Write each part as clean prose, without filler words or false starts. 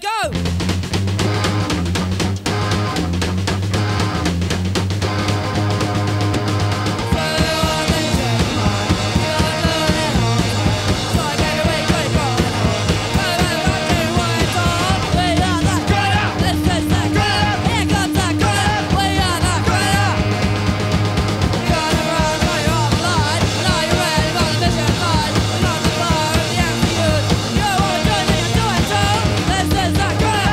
Let's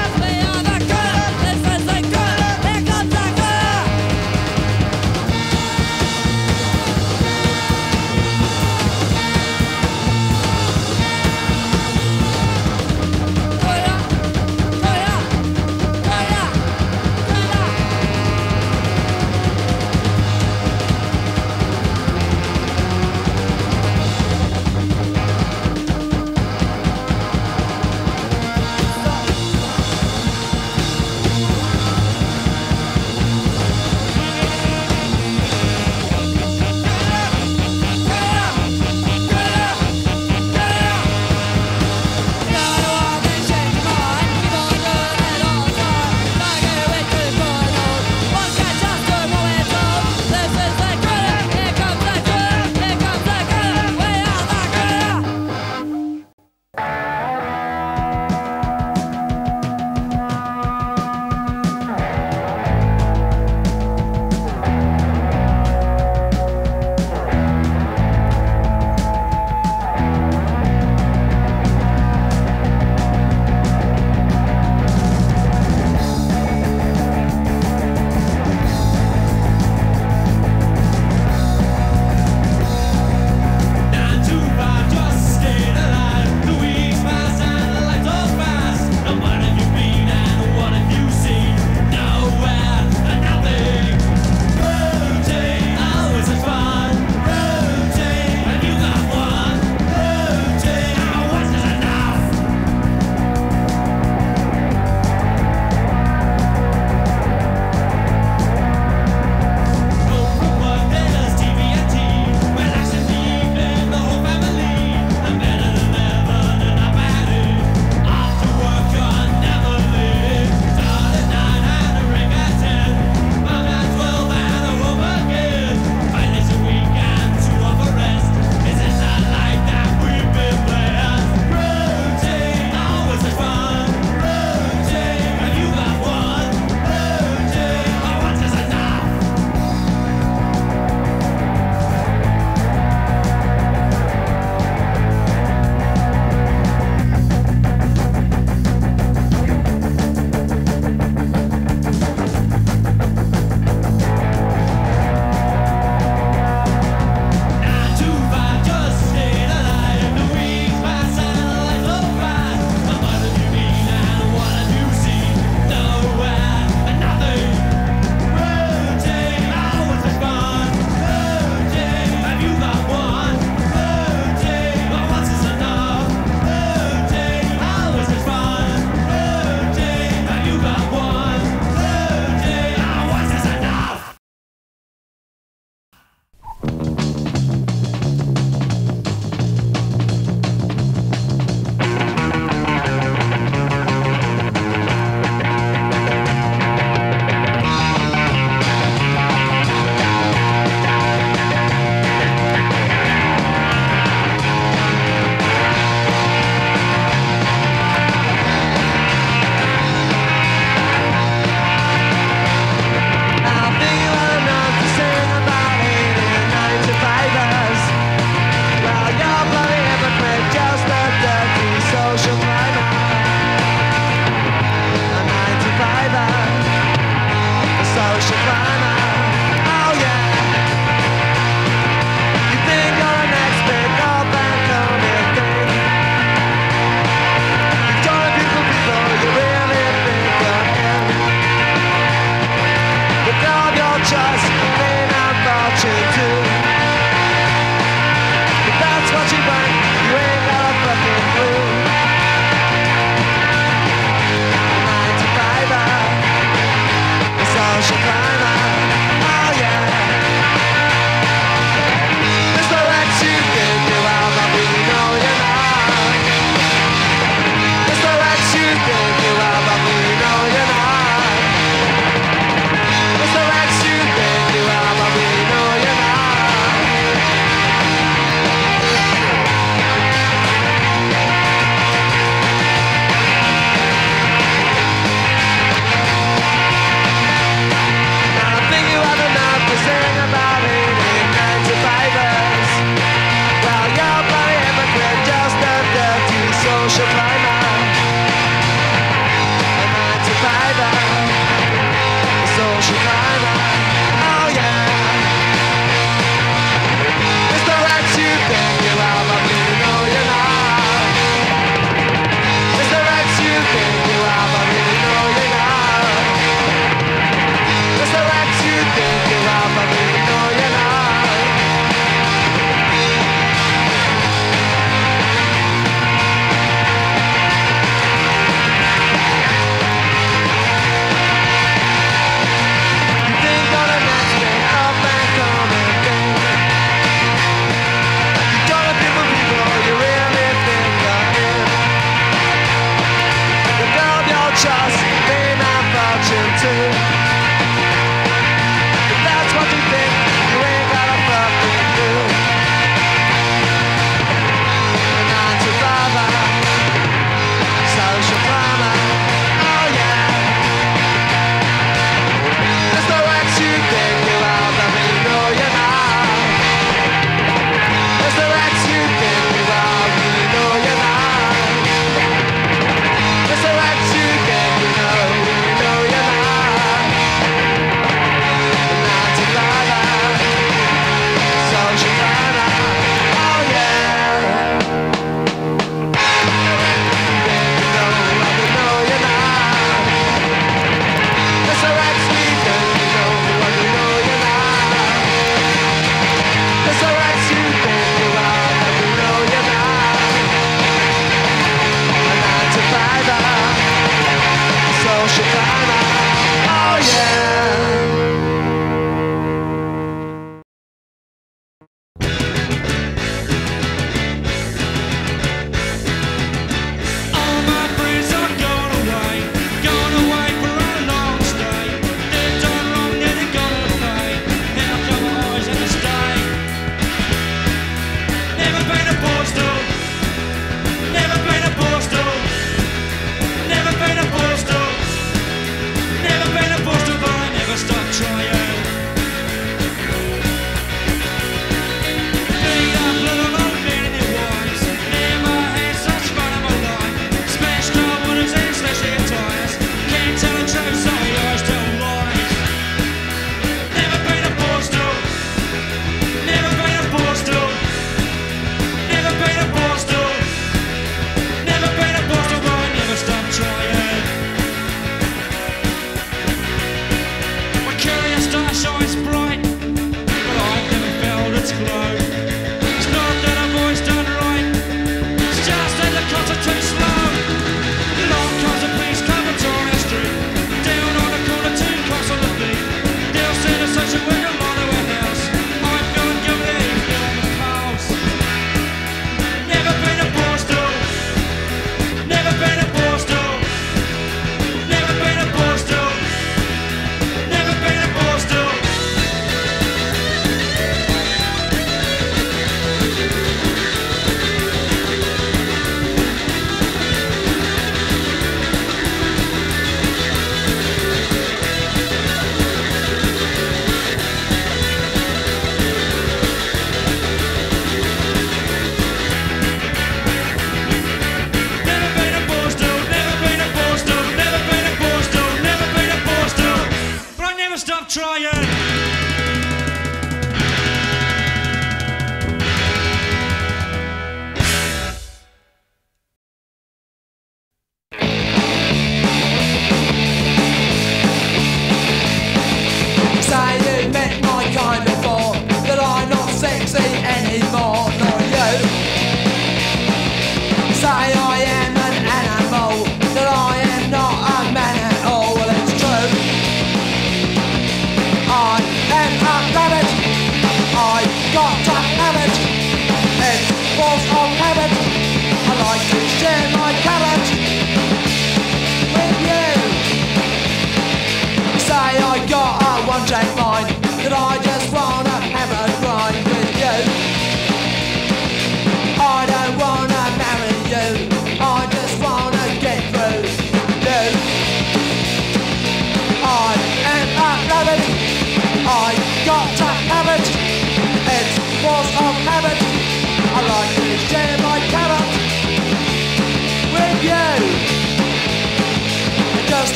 Chicana. Oh yeah.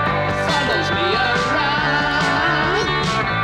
follows me around.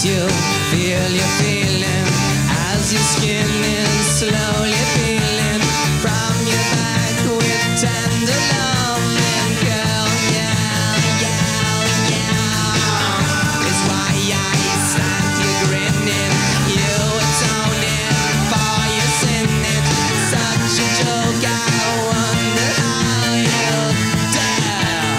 you feel your feeling as your skin is slowly peeling from your back with tender loving, girl. Yeah, yeah, yeah. It's why I stand here grinning. You atoning for your sinning. Such a joke, I wonder how you dare.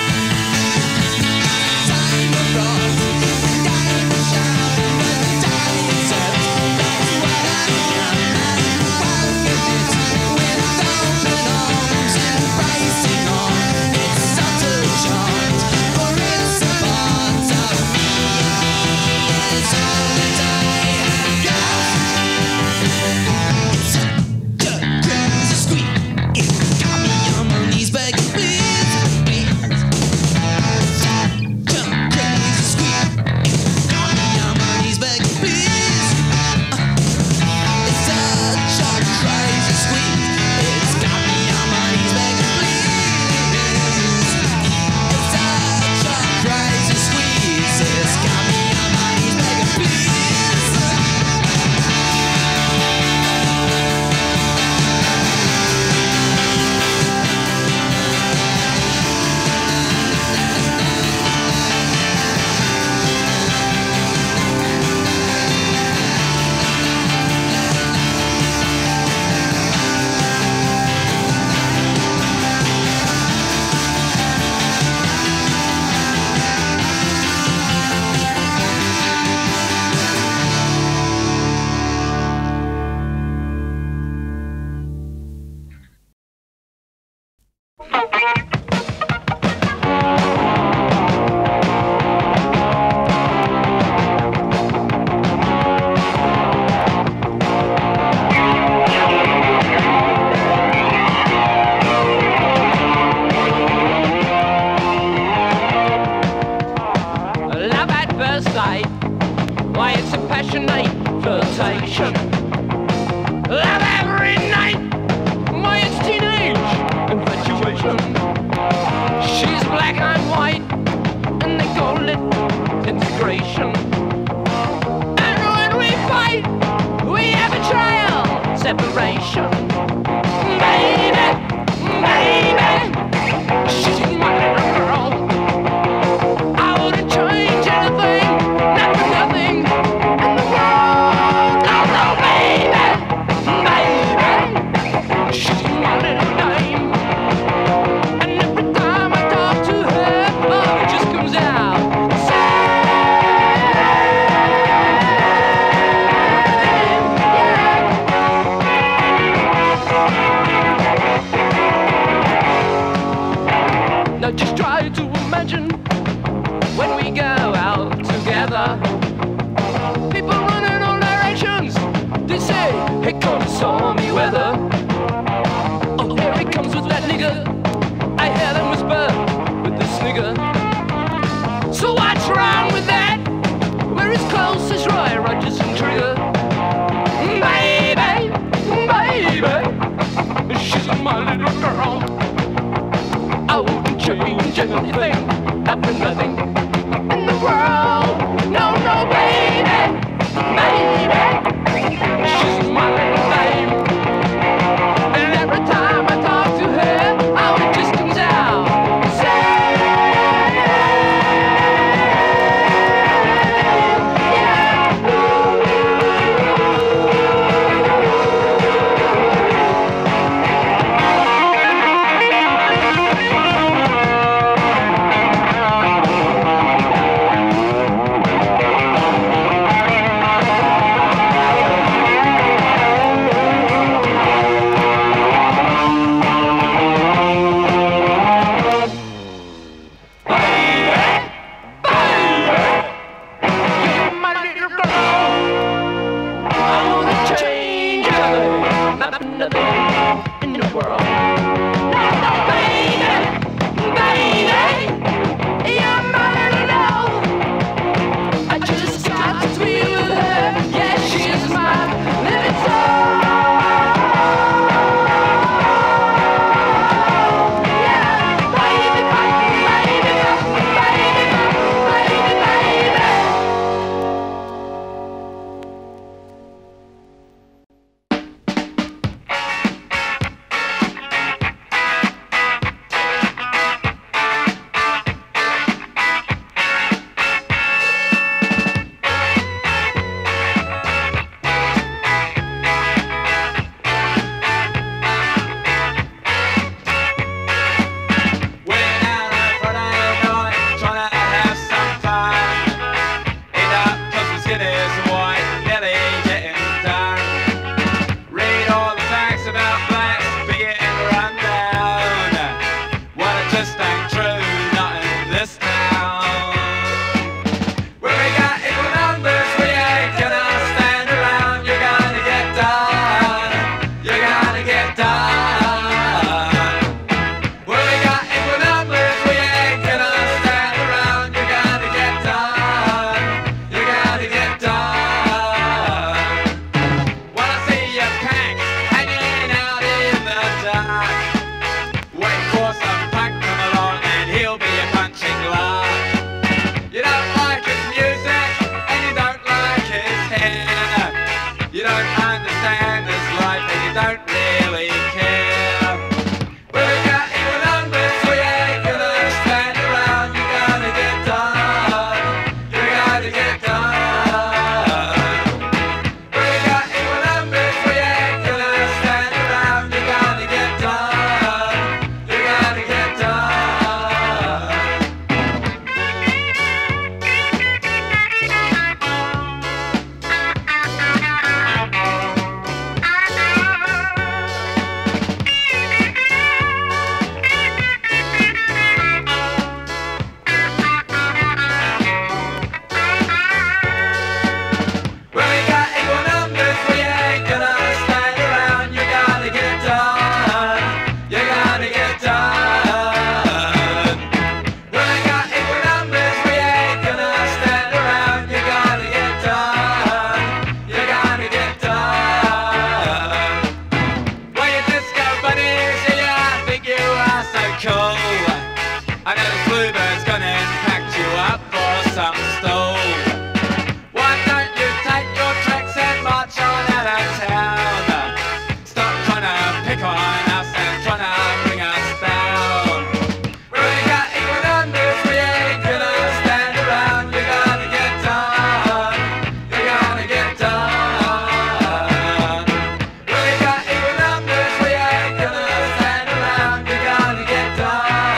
Time of rose, time of shout, time of set. That's what I am. Welcome it with open arms, embracing all its subtle charms. For it's a part of me. It's all that I have got. Such a crazy squeak. It got me on my knees begging, please, please. Such a crazy squeak. It got me on my knees begging, please. It's such a crazy squeak. It's got me on my knees begging, please. It's such a crazy squeeze. It's got me on my knees begging, please. Love at first sight, why it's a passionate flirtation. Love every night, why it's teenage infatuation. She's black and I'm white, and they call it integration. And when we fight, we have a trial separation. Baby, baby, she's my little girl. I wouldn't change anything, not for nothing in the world. Oh no, baby, baby, she's my little dame. And every time I talk to her, oh, it just comes out. Now just try to imagine when we go out together. People run in all directions. They say, hey, come stormy weather. Oh, here he comes with that nigger. I hear them whisper with the snigger. So what's wrong with that? We're as close as Roy Rogers and Trigger. Baby, baby, she's my little girl. I wouldn't change anything, not for nothing in the world. No, no, baby, baby, she's my little babe. And every time I talk to her, oh, it just comes out. cool. I know the bluebird's gonna impact you up for some stool. Why don't you take your tracks and march on out of town? Stop trying to pick on us and trying to bring us down. We got equal numbers, we ain't gonna stand around. You're gonna get done. You're gonna get done. We got equal numbers, we ain't gonna stand around. You're gonna get done.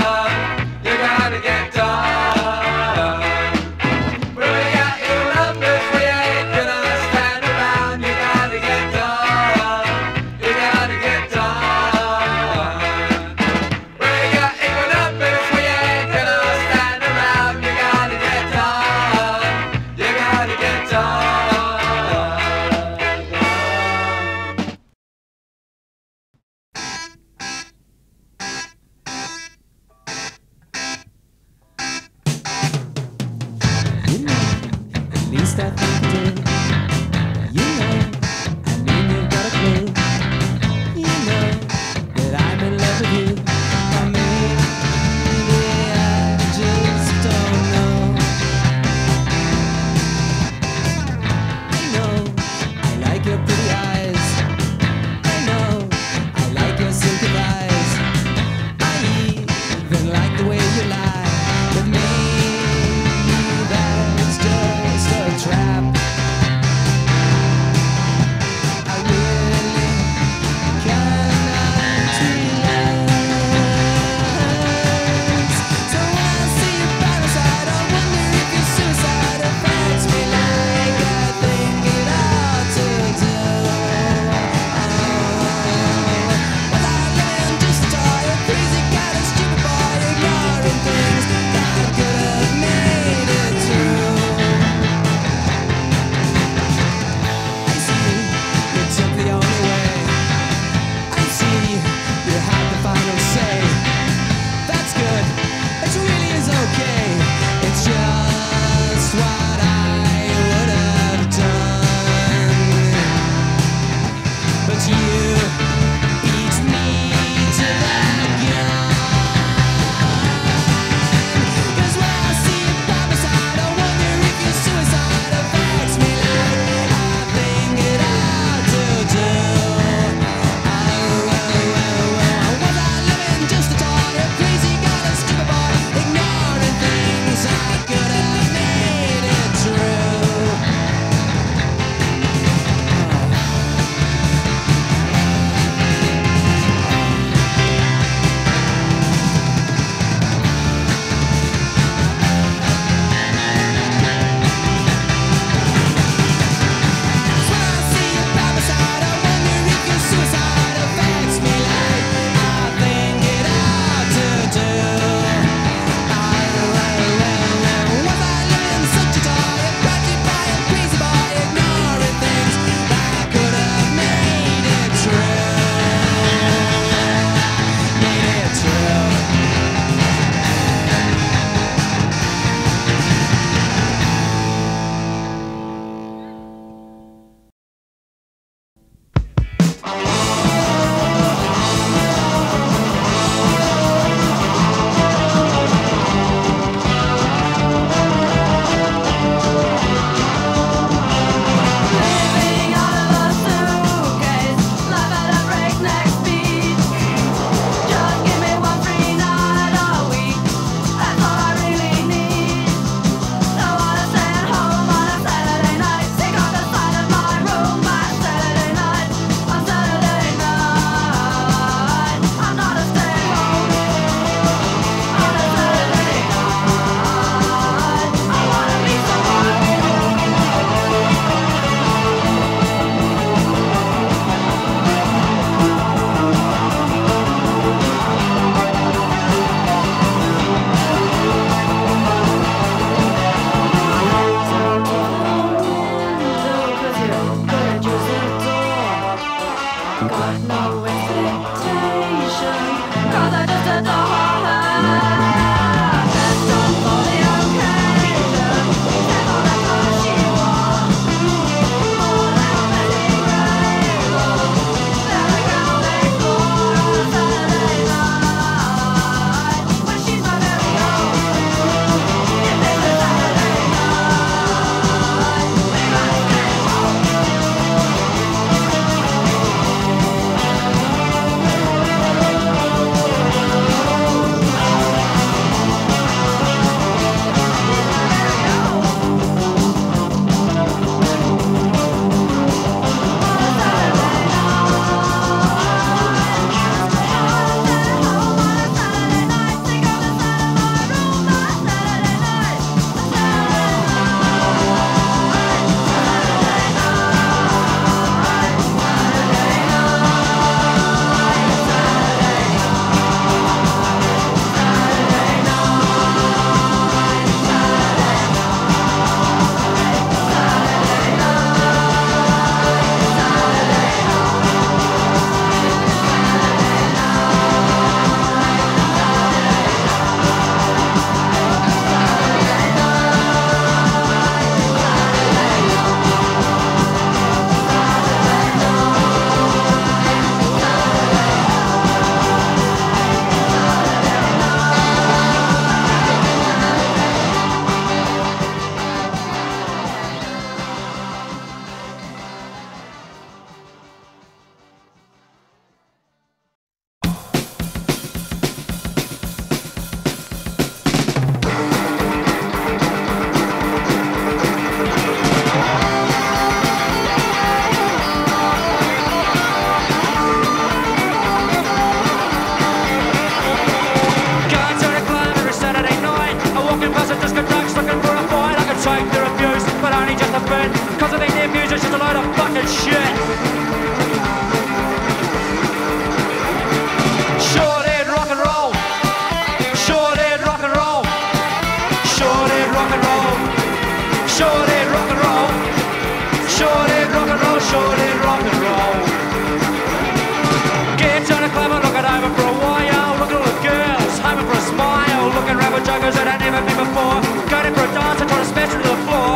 juggers that I've never been before. Going in for a dance, I try to smash through the floor.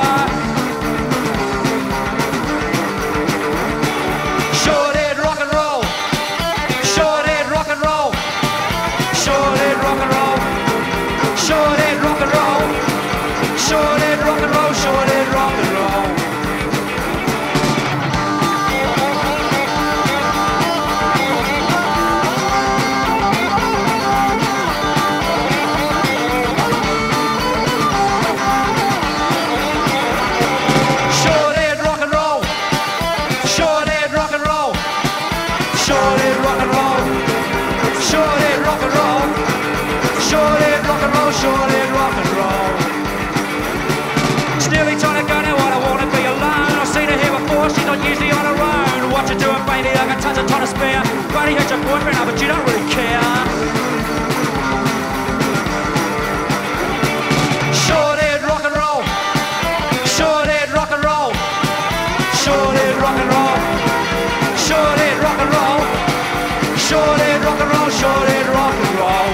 Sure did rock and roll. Sure did rock and roll. Sure did rock and roll. Sure did rock and roll. Sure did rock and roll. Sure did rock and roll. Sure did rock and roll. Sure did rock and roll. Sure did rock and roll. Sure did rock and roll. Sure did rock and roll. Sure did rock and roll. Still ain't trying to go now, what I wanna be alone. I've seen her here before, she's not usually on her own. What you doing, baby? I got tons of time to spare. Buddy, hurt your boyfriend, but you don't really care. Sure did rock and roll. Sure did rock and roll. Sure did rock and roll. Sure did rock and roll. Sure did rock and roll. Sure did rock and roll.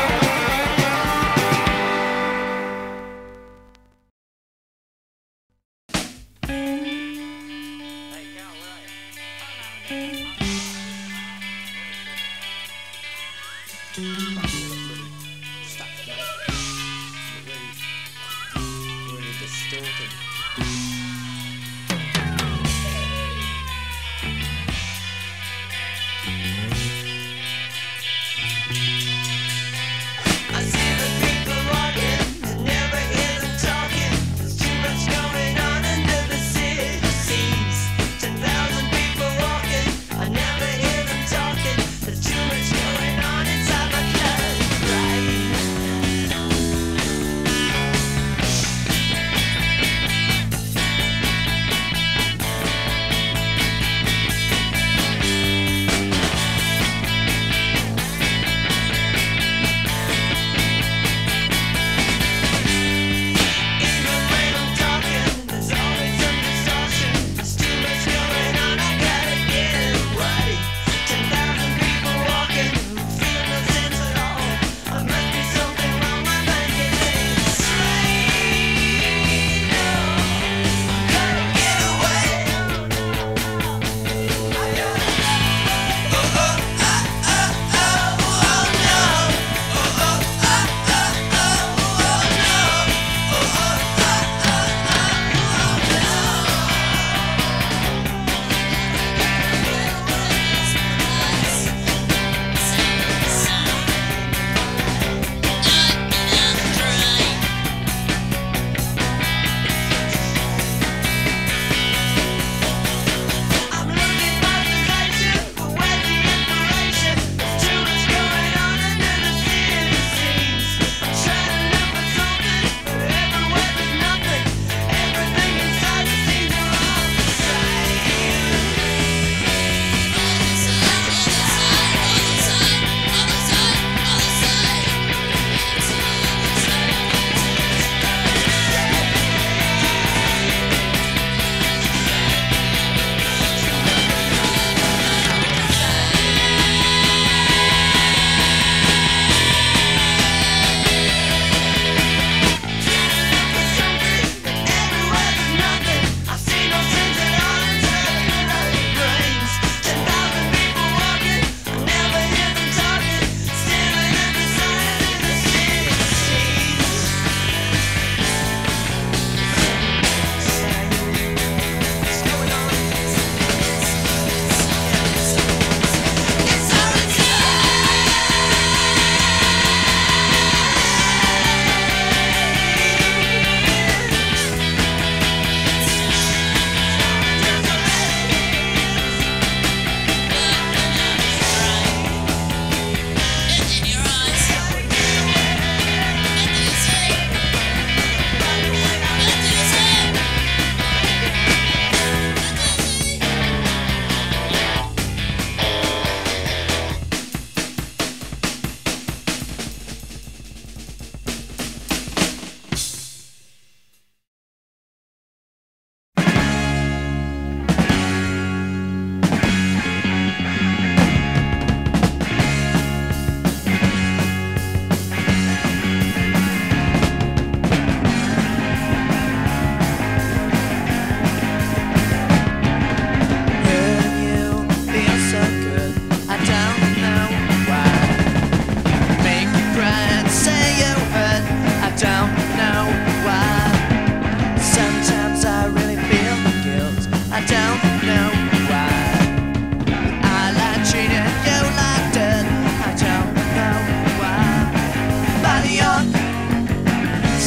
I see the people walking, I never hear them talking. There's too much going on under the seas. 10,000 people walking, I never hear them talking. There's too much going on inside my club, right?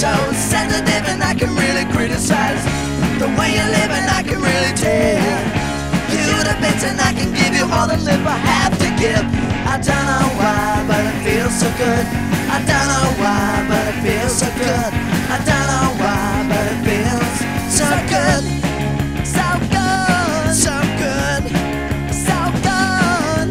so sensitive and I can really criticize the way you live and I can really tell you the bits and I can give you all the lip I have to give. I don't know why, but it feels so good. I don't know why, but it feels so good. I don't know why, but it feels so good. So good, so good, so good.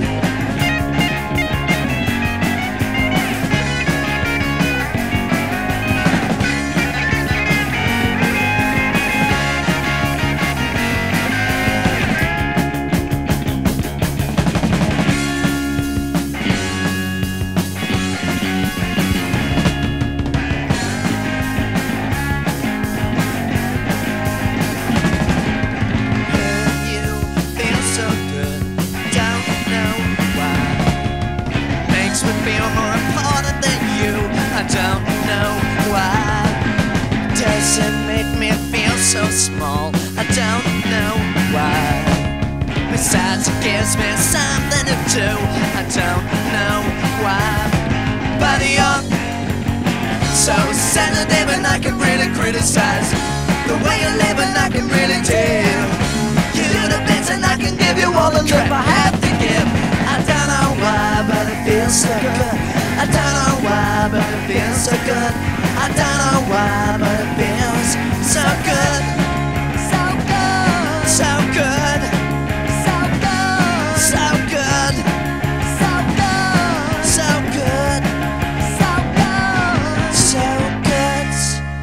So small, I don't know why. Besides, it gives me something to do. I don't know why. But you're so sensitive, and I can really criticize the way you live, and I can really tell you the bits, and I can give you all the lip I have to give. I don't know why, but it feels so good. I don't know why, but it feels so good. I don't know why, but it feels so good. So good. So good. So good. So good. So good. So good. So good. So good.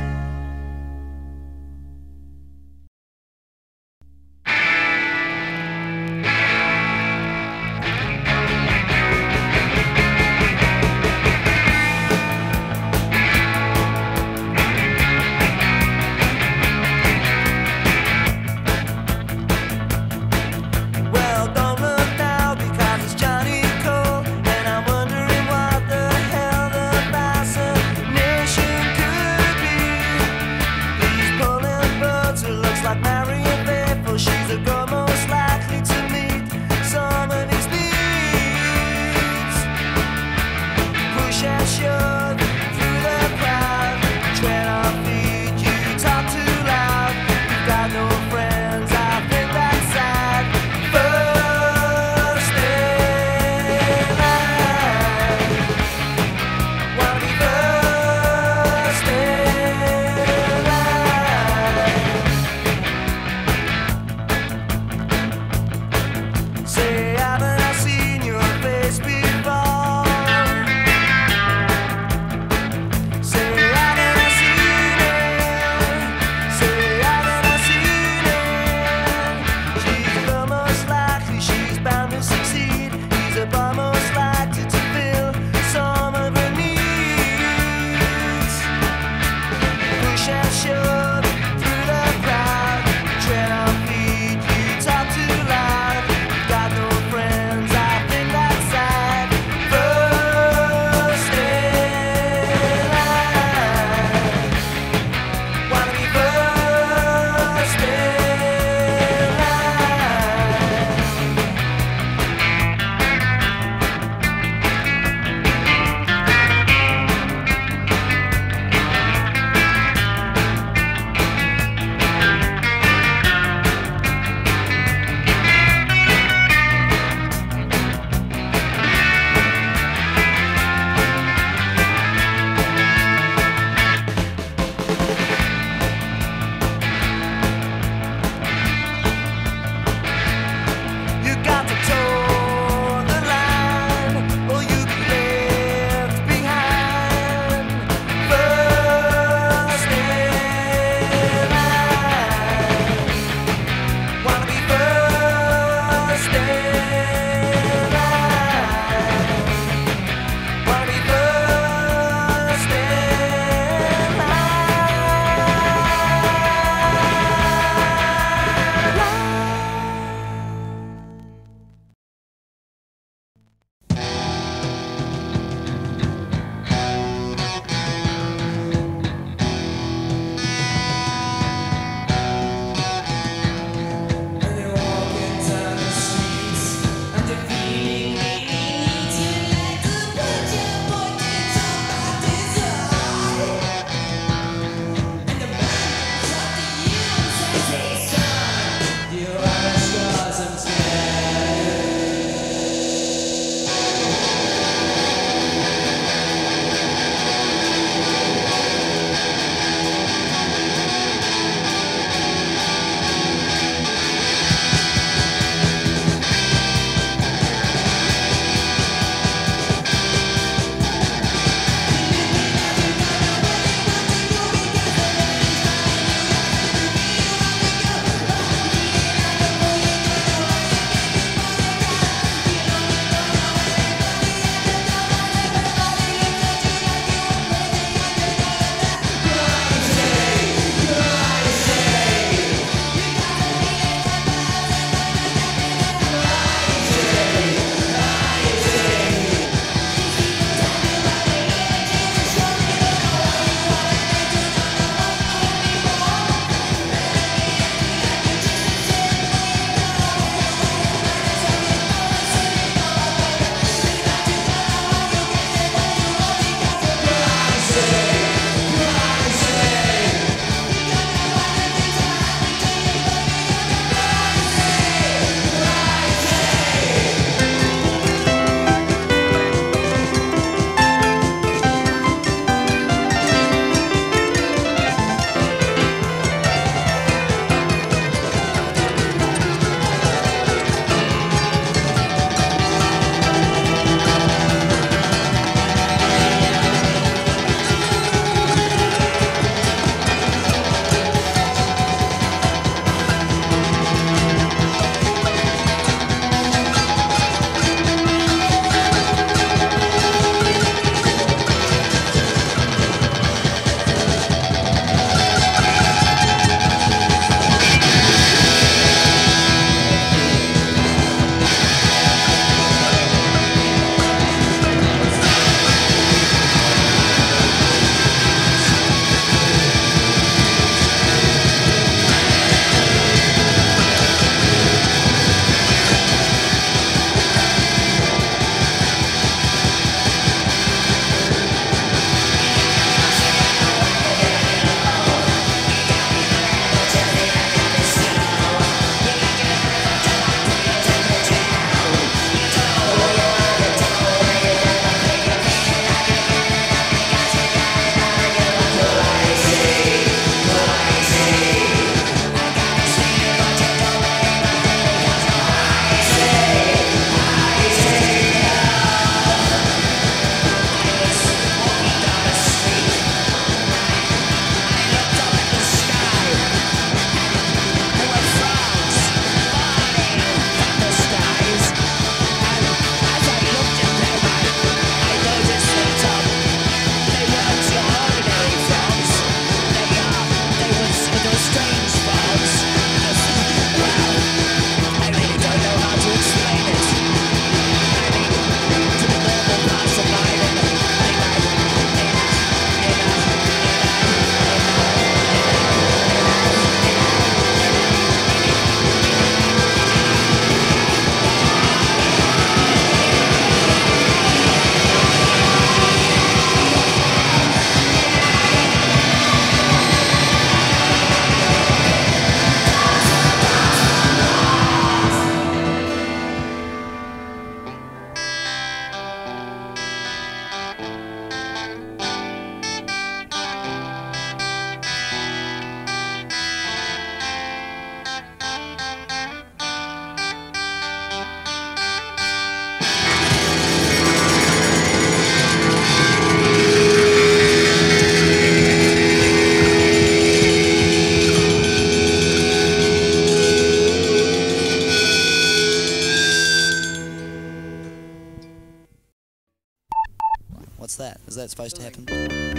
that's supposed to happen.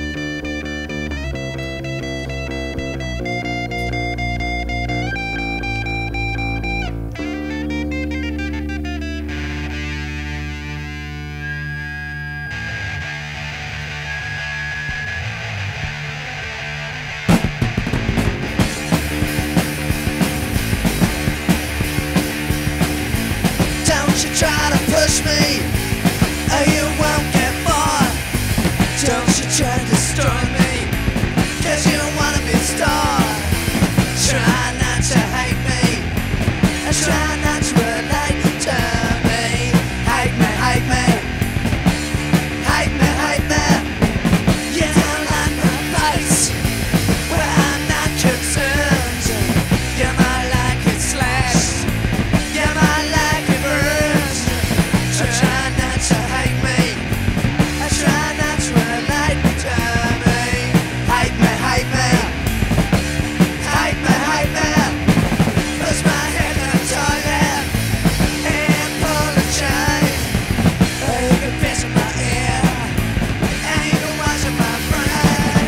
Don't you try to push me, or you won't get far. Don't you try to destroy me, 'cause you wanna be a star. Try not to hate me, and try not to relate to me. Hate me, hate me, hate me, hate me. You don't like my face, well I'm not concerned. You might like it slashed, you might like it bruised. I try not to hate me, I try not to relate to me. Hate me, hate me, hate me, hate me. Push my head in the toilet and pull the chain. You can piss in my ear and you can wash in my brain.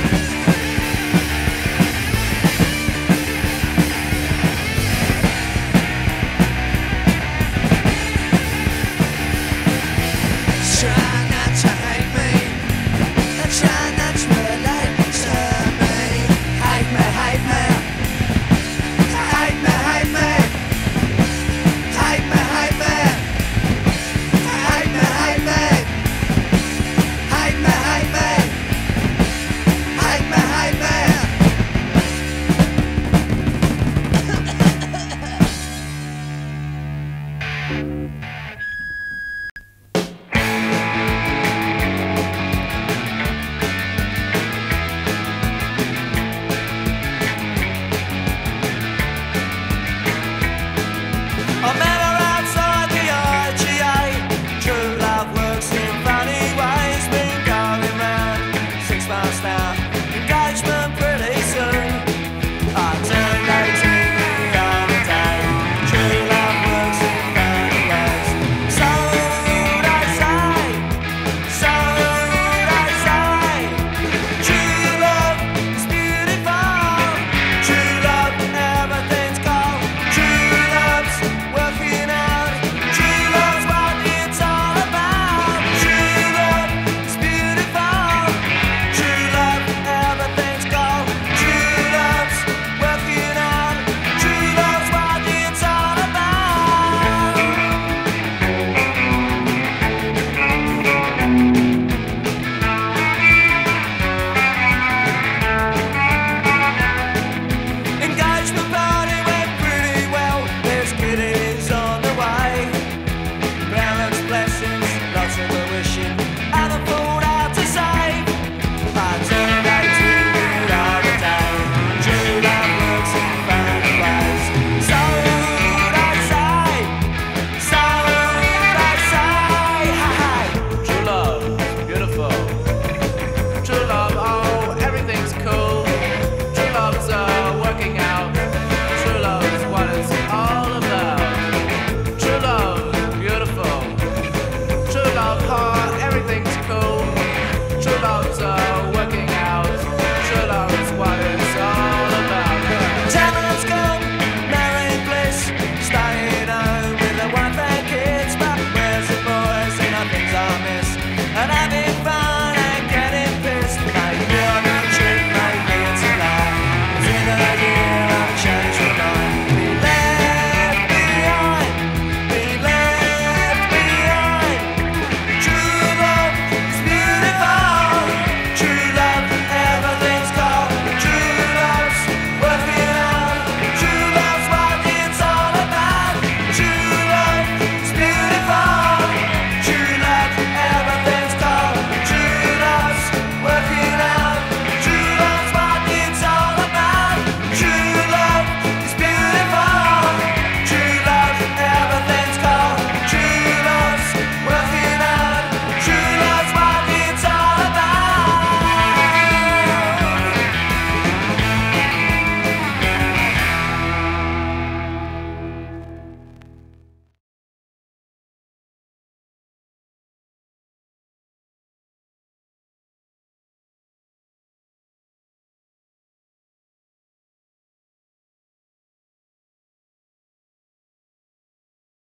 Try not to hate me, and try not to relate to me. Hate me, hate me, hate me, hate me, hate me, hate me, hate me, hate me, hate me, hate me, hate me, hate me. I met her outside the IGA. True love works in funny ways. Been going round 6 months now.